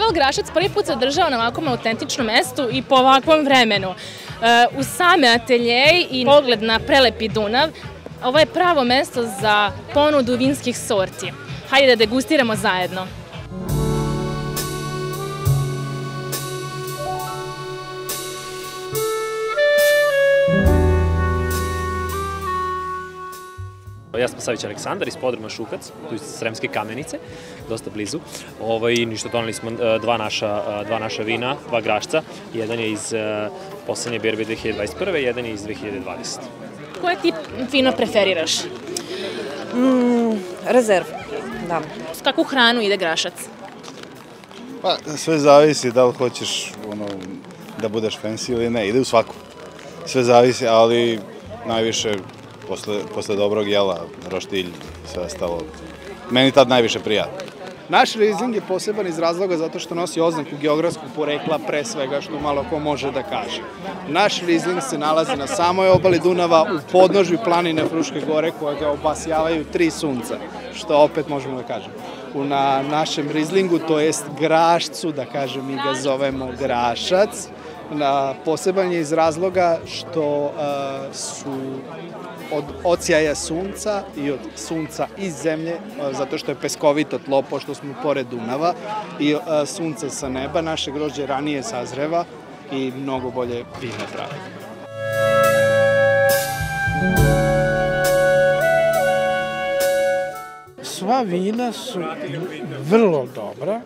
Festival Grašac prvi put se održava na ovakvom autentičnom mestu i po ovakvom vremenu. Uz same ateljeje i pogled na prelepi Dunav, ovo je pravo mesto za ponudu vinskih sorti. Hajde da degustiramo zajedno. Ja sam Savić Aleksandar iz Podruma Šukac, tu iz Sremske Kamenice, dosta blizu. Ništa, doneli smo dva naša vina, dva grašca. Jedan je iz poslednje berbe 2021. Jedan je iz 2020. Koje ti vino preferiraš? Rezerv, da. S kakvu hranu ide Grašac? Pa, sve zavisi da li hoćeš da budeš fancy ili ne, ide u svaku. Sve zavisi, ali najviše posle dobrog jela, roštilj, sve ostalo. Meni tad najviše prijatno. Naš Riesling je poseban iz razloga zato što nosi oznaku geografskog porekla, pre svega što malo ko može da kaže. Naš Riesling se nalazi na samoj obali Dunava u podnožju planine Fruške gore koje ga obasjavaju 3 sunca, što opet možemo da kažemo. Na našem Rieslingu, to jest Grašcu, da kažem, mi ga zovemo Grašac, poseban je iz razloga što su od odsjaja sunca i od sunca iz zemlje, zato što je peskovito tlo, pošto smo pored Dunava, i sunca sa neba, naše grožđe ranije sazreva i mnogo bolje vino pravi. Sva vina su vrlo dobra.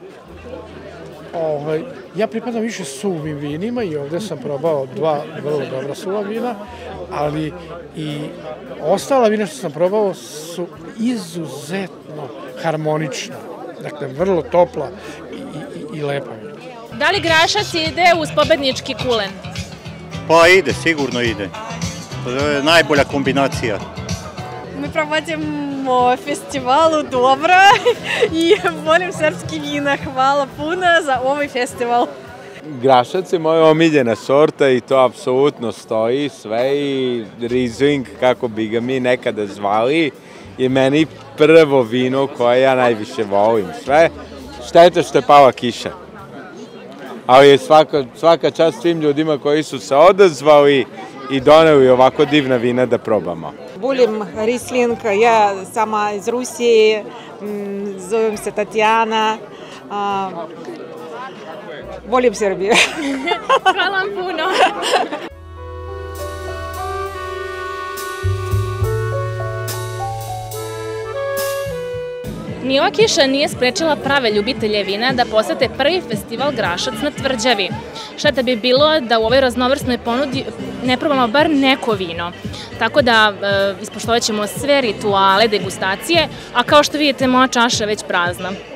Ja pripadam više suvim vinima i ovde sam probao 2 vrlo dobra suva vina, ali i ostala vina što sam probao su izuzetno harmonična, dakle vrlo topla i lepa vina. Da li Grašac ide uz pobednički kulen? Pa ide, sigurno ide. To je najbolja kombinacija. Мы проводим фестивал dobro i volim srpski vina. Hvala puno za ovaj festival. Grašac je moja omiljena sorta i to apsolutno stoji sve i Riesling, kako bi ga mi nekada zvali, je meni prvo vino koje ja najviše volim. Sve šteta što je pala kiša. Ali je svaka čast svim ljudima koji su se odazvali i doneli ovako divna vina da probamo. Volim Riesling, ja sama iz Rusije, zovem se Tatjana, volim Srbiju. Hvala vam puno. Ni ova kiša nije sprečila prave ljubitelje vina da posete prvi festival Grašac na Tvrđavi. Šteta bi bilo da u ovoj raznovrsnoj ponudi ne probamo bar neko vino. Tako da ispoštovat ćemo sve rituale degustacije, a kao što vidite moja čaša je već prazna.